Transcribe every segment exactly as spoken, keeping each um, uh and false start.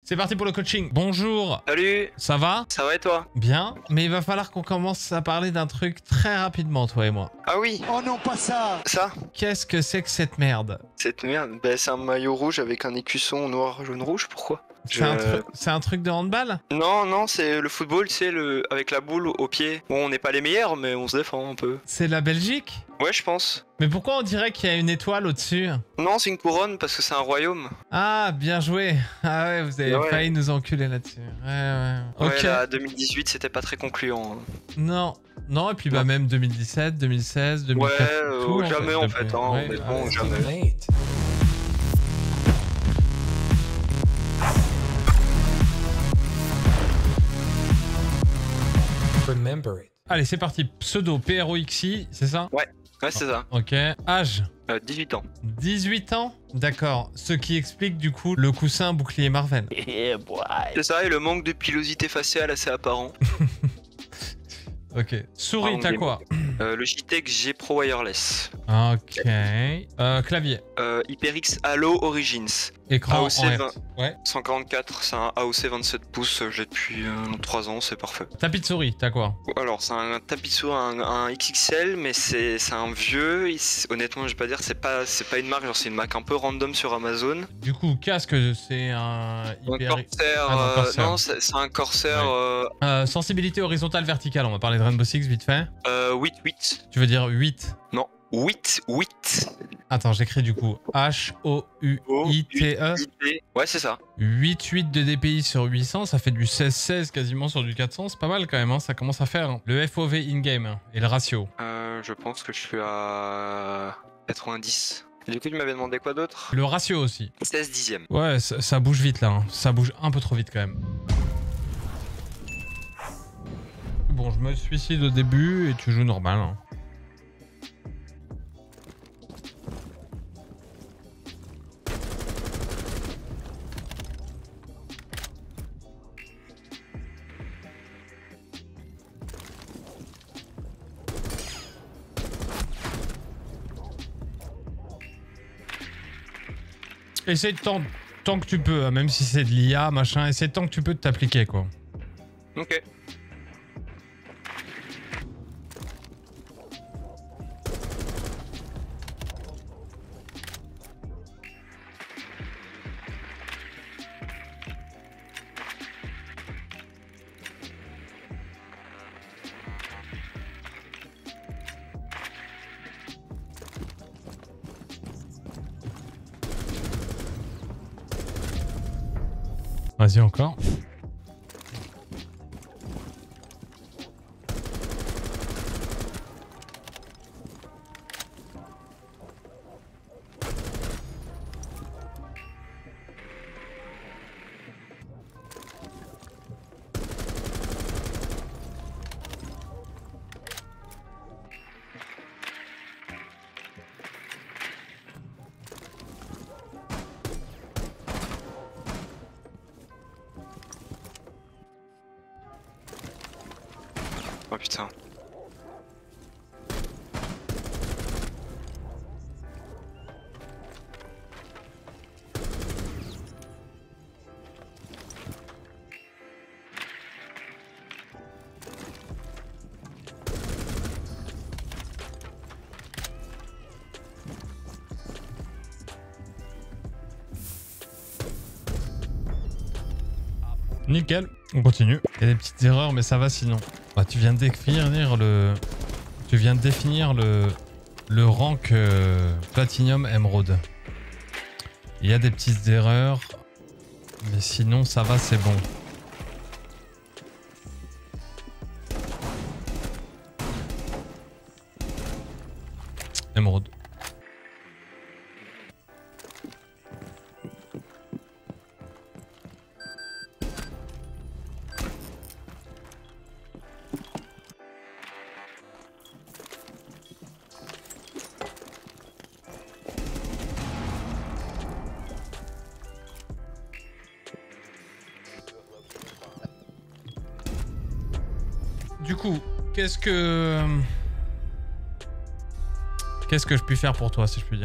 C'est parti pour le coaching. Bonjour. Salut. Ça va? Ça va et toi? Bien. Mais il va falloir qu'on commence à parler d'un truc très rapidement, toi et moi. Ah oui. Oh non, pas ça. Ça? Qu'est-ce que c'est que cette merde? Cette merde, bah, c'est un maillot rouge avec un écusson noir, jaune, rouge, pourquoi? C'est Je- un, tru- c'est un truc de handball? Non, non, c'est le football, c'est le avec la boule au pied. Bon, on n'est pas les meilleurs, mais on se défend un peu. C'est la Belgique? Ouais, je pense. Mais pourquoi on dirait qu'il y a une étoile au-dessus? Non, c'est une couronne parce que c'est un royaume. Ah, bien joué. Ah ouais, vous avez Ouais. failli nous enculer là-dessus. Ouais, ouais. Ok. Ouais, là, deux mille dix-huit, c'était pas très concluant. hein. Non. Non, et puis bah Non. même deux mille dix-sept, deux mille seize, deux mille Ouais, quatorze. euh, tout, jamais en fait, depuis- hein, ouais, mais ouais. bon, jamais. Late. Remember it. Allez, c'est parti. Pseudo P R O X I, c'est ça? Ouais, c'est ça. Ok. Âge? Euh, dix-huit ans. dix-huit ans? D'accord. Ce qui explique du coup le coussin bouclier Marvel. C'est ça, et le manque de pilosité faciale assez apparent. Ok. Souris, Ah, t'as on est- quoi? Euh, le Logitech G Pro Wireless. Ok. Euh, clavier. Euh, HyperX Halo Origins. Écran A O en C Hertz. vingt. Ouais. cent quarante-quatre, c'est un A O C vingt-sept pouces, je l'ai depuis euh, trois ans, c'est parfait. Tapis de souris, t'as quoi? Alors, c'est un tapis de souris, un, un X X L, mais c'est c'est un vieux, il- honnêtement, je vais pas dire, c'est pas, c'est pas une marque, genre c'est une marque un peu random sur Amazon. Du coup, casque, c'est un Un hyper... Corsair, Ah non, euh, Corsair. non, c'est c'est un Corsair Ouais. euh, Euh, sensibilité horizontale verticale, on va parler de Rainbow Six vite fait. euh, huit huit. Tu veux dire huit? Non, huit huit. Attends, j'écris du coup H O U I T E. Ouais, c'est ça. huit huit de D P I sur huit cents, ça fait du seize seize quasiment sur du quatre cents, c'est pas mal quand même, hein, ça commence à faire. hein. Le F O V in-game hein, et le ratio. Euh, je pense que je suis à quatre-vingt-dix. Et du coup, tu m'avais demandé quoi d'autre? Le ratio aussi. seize dixièmes. Ouais, ça, ça bouge vite là, hein. Ça bouge un peu trop vite quand même. Bon, je me suicide au début et tu joues normal. hein. Essaye de tant, tant que tu peux, hein, même si c'est de l'I A, machin, essaye tant que tu peux de t'appliquer quoi. Ok. Vas-y encore. Oh putain. Nickel, on continue. Il y a des petites erreurs, mais ça va sinon. Bah, tu viens de définir le, tu viens de définir le, le rank euh, Platinum Emerald. Il y a des petites erreurs, mais sinon ça va, c'est bon. Emerald. Du coup, qu'est-ce que... Qu'est-ce que je puis faire pour toi, si je puis dire?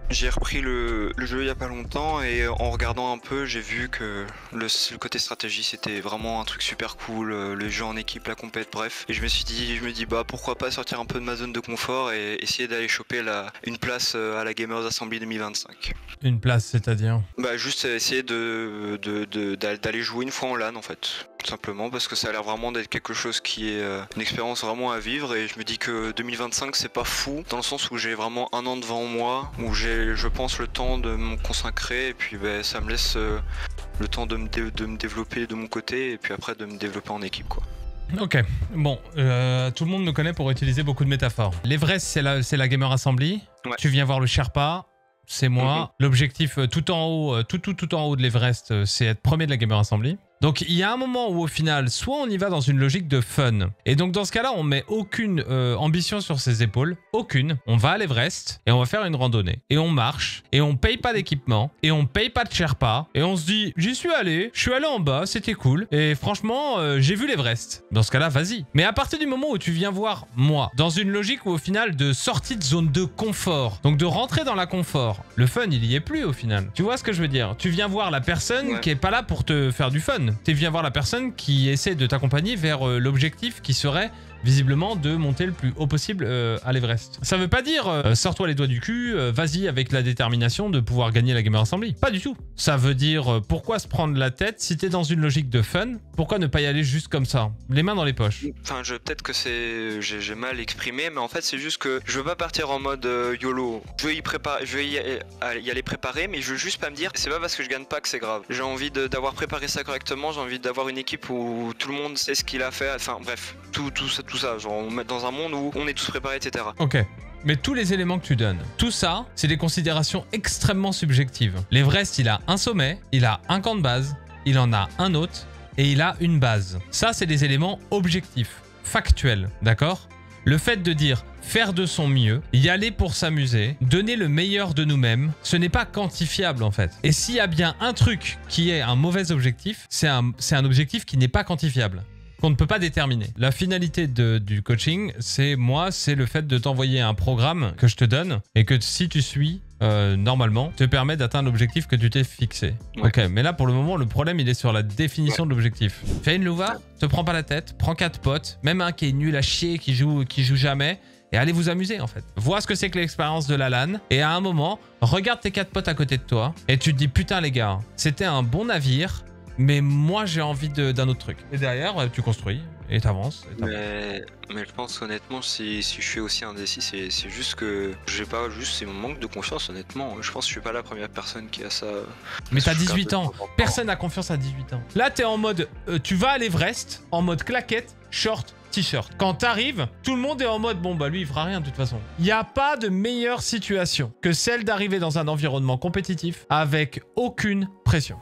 J'ai repris le, le jeu il y a pas longtemps et en regardant un peu, j'ai vu que le, le côté stratégie c'était vraiment un truc super cool, le jeu en équipe, la compète, bref. Et je me suis dit, je me dis bah pourquoi pas sortir un peu de ma zone de confort et essayer d'aller choper la, une place à la Gamers Assembly deux mille vingt-cinq. Une place, c'est-à-dire? Bah juste essayer de, de, de, d'aller jouer une fois en LAN en fait. Tout simplement parce que ça a l'air vraiment d'être quelque chose qui est euh, une expérience vraiment à vivre et je me dis que deux mille vingt-cinq c'est pas fou dans le sens où j'ai vraiment un an devant moi, où j'ai je pense le temps de me consacrer et puis bah, ça me laisse euh, le temps de me, de me développer de mon côté et puis après de me développer en équipe quoi. Ok, bon, euh, tout le monde me connaît pour utiliser beaucoup de métaphores. L'Everest c'est la, c'est la Gamer Assembly, ouais. Tu viens voir le Sherpa, c'est moi. Mm-hmm. L'objectif tout en haut, tout, tout, tout en haut de l'Everest, c'est être premier de la Gamer Assembly. Donc il y a un moment où au final, soit on y va dans une logique de fun. Et donc dans ce cas-là, on met aucune euh, ambition sur ses épaules. Aucune. On va à l'Everest et on va faire une randonnée. Et on marche. Et on paye pas d'équipement. Et on paye pas de Sherpa. Et on se dit, j'y suis allé. Je suis allé en bas. C'était cool. Et franchement, euh, j'ai vu l'Everest. Dans ce cas-là, vas-y. Mais à partir du moment où tu viens voir moi, dans une logique où au final de sortie de zone de confort. Donc de rentrer dans la confort. Le fun, il y est plus au final. Tu vois ce que je veux dire? Tu viens voir la personne ouais. qui est pas là pour te faire du fun. Tu viens voir la personne qui essaie de t'accompagner vers euh, l'objectif qui serait visiblement de monter le plus haut possible euh, à l'Everest. Ça veut pas dire euh, sors-toi les doigts du cul, euh, vas-y avec la détermination de pouvoir gagner la Gamer Assembly. Pas du tout. Ça veut dire euh, pourquoi se prendre la tête si t'es dans une logique de fun, pourquoi ne pas y aller juste comme ça, les mains dans les poches. Enfin, je peut-être que c'est j'ai mal exprimé, mais en fait c'est juste que je veux pas partir en mode euh, YOLO. Je veux y préparer, je veux y, y aller préparer, mais je veux juste pas me dire c'est pas parce que je gagne pas que c'est grave. J'ai envie d'avoir préparé ça correctement, j'ai envie d'avoir une équipe où tout le monde sait ce qu'il a fait. Enfin bref, tout tout ça. Tout ça, genre on met dans un monde où on est tous préparés, et cetera. Ok. Mais tous les éléments que tu donnes, tout ça, c'est des considérations extrêmement subjectives. L'Everest, il a un sommet, il a un camp de base, il en a un autre, et il a une base. Ça, c'est des éléments objectifs, factuels, d'accord? Le fait de dire faire de son mieux, y aller pour s'amuser, donner le meilleur de nous-mêmes, ce n'est pas quantifiable en fait. Et s'il y a bien un truc qui est un mauvais objectif, c'est un, c'est un objectif qui n'est pas quantifiable, qu'on ne peut pas déterminer. La finalité de, du coaching, c'est moi, c'est le fait de t'envoyer un programme que je te donne et que si tu suis, euh, normalement, te permet d'atteindre l'objectif que tu t'es fixé. Ouais. Ok, mais là, pour le moment, le problème, il est sur la définition ouais. de l'objectif. Fais une louva, te prends pas la tête, prends quatre potes, même un qui est nul à chier, qui joue, qui joue jamais, et allez vous amuser en fait. Vois ce que c'est que l'expérience de la LAN, et à un moment, regarde tes quatre potes à côté de toi, et tu te dis, putain les gars, c'était un bon navire, mais moi j'ai envie d'un autre truc. Et derrière, tu construis et t'avances. Mais, mais je pense honnêtement, si, si je fais aussi un décis, c'est juste que j'ai pas juste, c'est mon manque de confiance honnêtement. Je pense que je suis pas la première personne qui a ça. Mais t'as dix-huit ans, personne n'a confiance à dix-huit ans. Là t'es en mode, euh, tu vas à l'Everest, en mode claquette, short, t-shirt. Quand t'arrives, tout le monde est en mode, bon bah lui il fera rien de toute façon. Il n'y a pas de meilleure situation que celle d'arriver dans un environnement compétitif avec aucune pression.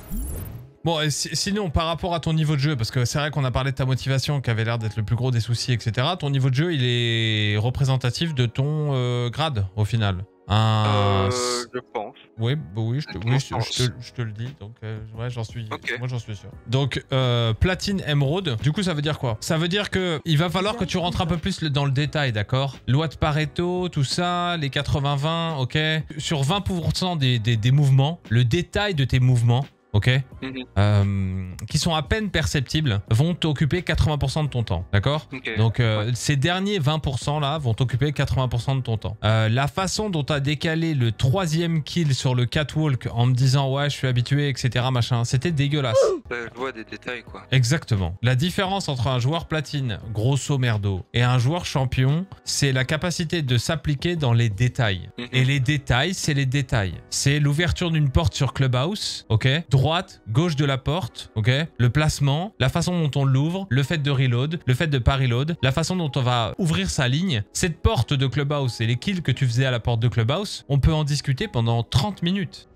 Bon, sinon, par rapport à ton niveau de jeu, parce que c'est vrai qu'on a parlé de ta motivation qui avait l'air d'être le plus gros des soucis, et cetera. Ton niveau de jeu, il est représentatif de ton euh, grade, au final. Un... Euh, je pense. Oui, bah oui, je te, oui, je, je, te, je te le dis, donc euh, ouais, j'en suis, okay. Moi j'en suis sûr. Donc, euh, platine émeraude, du coup ça veut dire quoi? Ça veut dire que il va falloir que tu rentres un peu plus dans le détail, d'accord? Loi de Pareto, tout ça, les quatre-vingts vingt, ok? Sur vingt pour cent des, des, des mouvements, le détail de tes mouvements, ok, mm-hmm. euh, qui sont à peine perceptibles, vont t'occuper quatre-vingts pour cent de ton temps, d'accord? Okay. Donc, euh, ouais. Ces derniers vingt pour cent là vont t'occuper quatre-vingts pour cent de ton temps. Euh, la façon dont tu as décalé le troisième kill sur le catwalk en me disant ouais, je suis habitué, et cetera, machin, c'était dégueulasse. Euh, je vois des détails, quoi. Exactement. La différence entre un joueur platine, grosso merdo, et un joueur champion, c'est la capacité de s'appliquer dans les détails. Mm-hmm. Et les détails, c'est les détails. C'est l'ouverture d'une porte sur Clubhouse, ok? Droite, gauche de la porte, ok? Le placement, la façon dont on l'ouvre, le fait de reload, le fait de pas reload, la façon dont on va ouvrir sa ligne. Cette porte de Clubhouse et les kills que tu faisais à la porte de Clubhouse, on peut en discuter pendant trente minutes.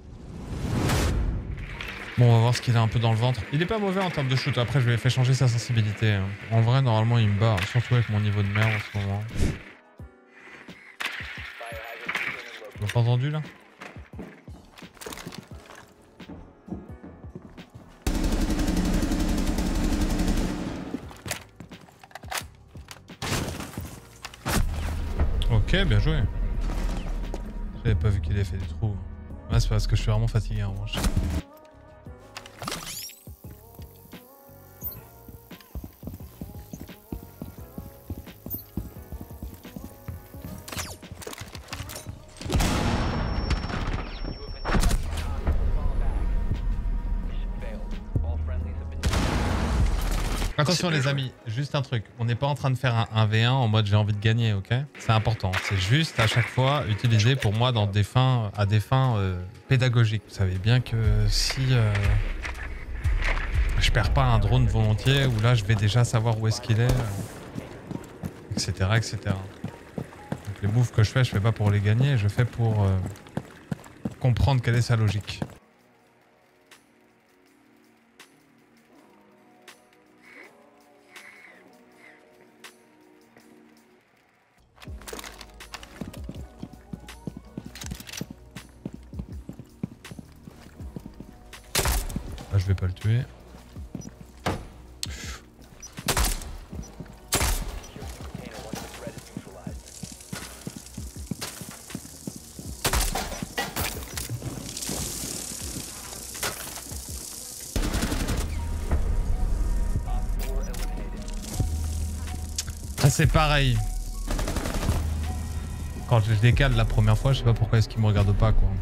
Bon, on va voir ce qu'il a un peu dans le ventre. Il est pas mauvais en termes de shoot. Après, je lui ai fait changer sa sensibilité. En vrai, normalement, il me bat. Surtout avec mon niveau de merde en ce moment. Vous m'avez pas entendu, là? Ok, bien joué. J'avais pas vu qu'il ait fait du trou. Ouais, c'est parce que je suis vraiment fatigué en revanche. Attention les amis, juste un truc, on n'est pas en train de faire un un v un en mode j'ai envie de gagner, ok? C'est important, c'est juste à chaque fois utilisé pour moi dans des fins, à des fins euh, pédagogiques. Vous savez bien que si euh, je perds pas un drone volontiers, ou là je vais déjà savoir où est-ce qu'il est, euh, et cetera et cetera. Donc les moves que je fais, je fais pas pour les gagner, je fais pour euh, comprendre quelle est sa logique. Là, je vais pas le tuer. Ah, c'est pareil. Quand je décale la première fois, je sais pas pourquoi est-ce qu'il me regarde pas, quoi.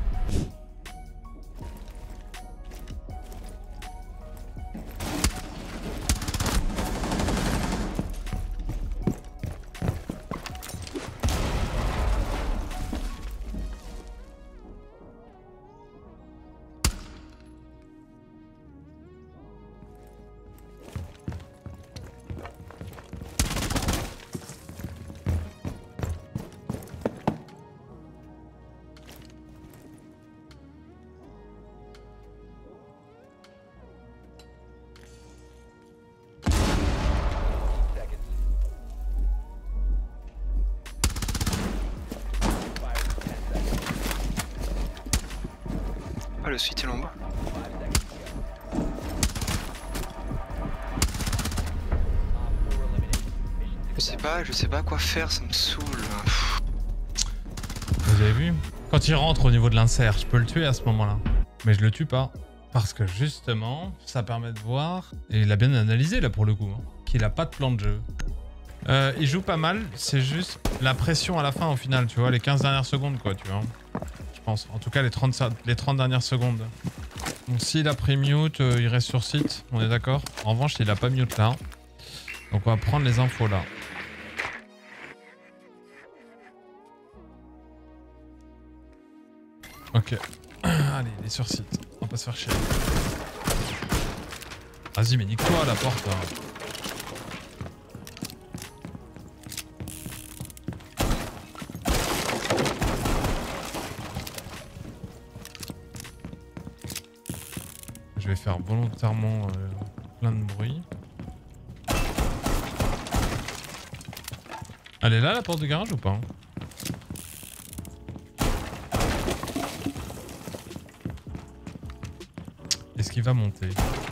Ah, le suite est là en bas. Je sais pas, je sais pas quoi faire, ça me saoule. Vous avez vu? Quand il rentre au niveau de l'insert, je peux le tuer à ce moment-là. Mais je le tue pas. Parce que justement, ça permet de voir, et il a bien analysé là pour le coup, hein, qu'il a pas de plan de jeu. Euh, il joue pas mal, c'est juste la pression à la fin au final, tu vois, les quinze dernières secondes quoi, tu vois. Je pense, en tout cas les trente, les trente dernières secondes. Donc s'il a pris mute, euh, il reste sur site, on est d'accord. En revanche, il a pas mute là. Donc on va prendre les infos là. Ok. Allez, il est sur site. On va pas se faire chier. Vas-y, mais nique-toi à la porte. Hein. Je vais faire volontairement euh, plein de bruit. Elle est là, la porte de garage ou pas? Est-ce qu'il va monter?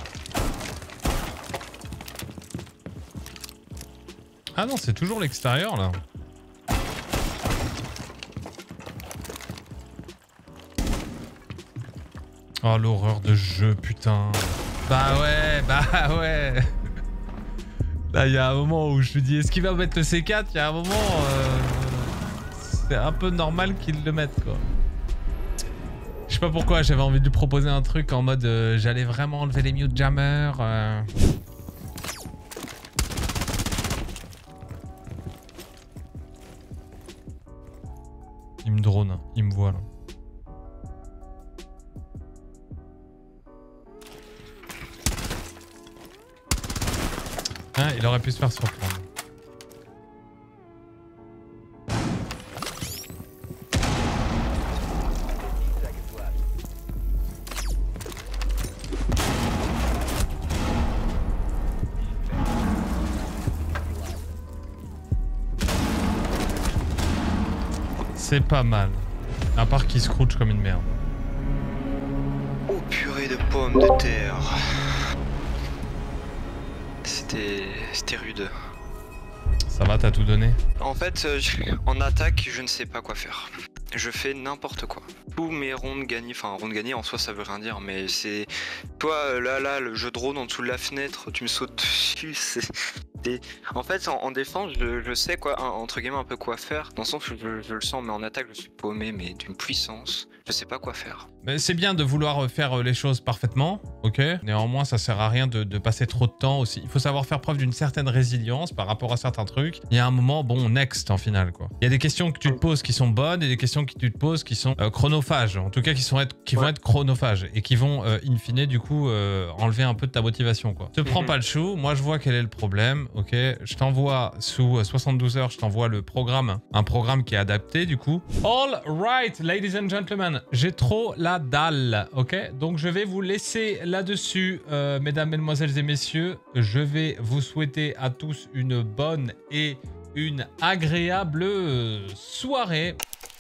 Ah non, c'est toujours l'extérieur là. Oh l'horreur de jeu, putain. Bah ouais, bah ouais. Là, il y a un moment où je me dis, est-ce qu'il va mettre le C quatre? Il y a un moment, euh, c'est un peu normal qu'il le mette quoi. Je sais pas pourquoi, j'avais envie de lui proposer un truc en mode euh, j'allais vraiment enlever les mute jammers. Euh... Il me drone, il me voit là. Hein, il aurait pu se faire surprendre. C'est pas mal. À part qu'il scrouche comme une merde. Oh purée de pommes de terre. C'était... C'était rude. Ça va, t'as tout donné? En fait, euh, je- en attaque, je ne sais pas quoi faire. je fais n'importe quoi. Tous mes rondes gagnées, enfin rondes gagnées en soi ça veut rien dire, mais c'est... Toi là, là, le jeu de drone en dessous de la fenêtre, tu me sautes dessus, c'est... En fait, en, en défense, je, je sais quoi, un, entre guillemets, un peu quoi faire. Dans le sens où je, je le sens, mais en attaque, je suis paumé, mais d'une puissance, je sais pas quoi faire. C'est bien de vouloir faire les choses parfaitement, ok. Néanmoins, ça sert à rien de, de passer trop de temps aussi. Il faut savoir faire preuve d'une certaine résilience par rapport à certains trucs. Il y a un moment, bon, next en finale, quoi. Il y a des questions que tu te poses qui sont bonnes et des questions que tu te poses qui sont euh, chronophages. En tout cas, qui, sont être, qui ouais. vont être chronophages et qui vont, euh, in fine, du coup, euh, enlever un peu de ta motivation, quoi. Te prends mm-hmm. pas le chou. Moi, je vois quel est le problème, ok. Je t'envoie sous soixante-douze heures, je t'envoie le programme, un programme qui est adapté, du coup. All right, ladies and gentlemen, j'ai trop la dalle, ok. Donc, je vais vous laisser là-dessus, euh, mesdames, mesdemoiselles et messieurs. Je vais vous souhaiter à tous une bonne et une agréable soirée.